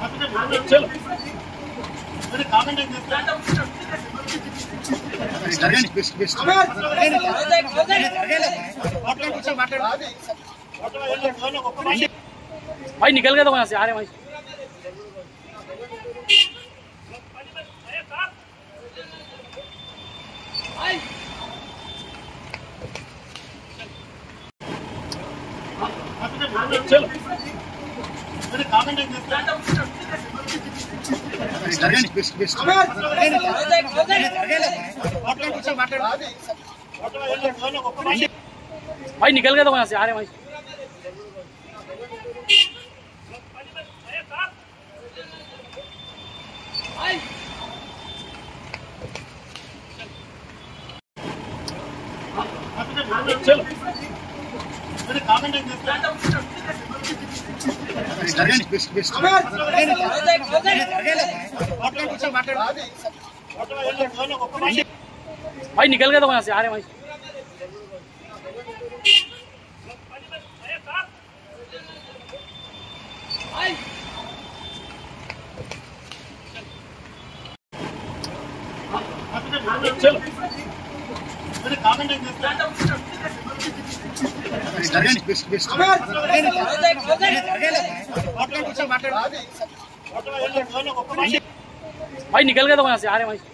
चलो भाई निकल गए तो वहां से आ रहे भाई। चलो भाई निकल गए तो वहां से आ रहे भाई। चलो भाई निकल गए तो वहां से आ रहे भाई। चलो भाई निकल गए तो वहां से आ रहे भाई।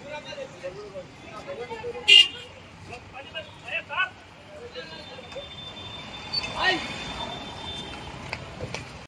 Bye.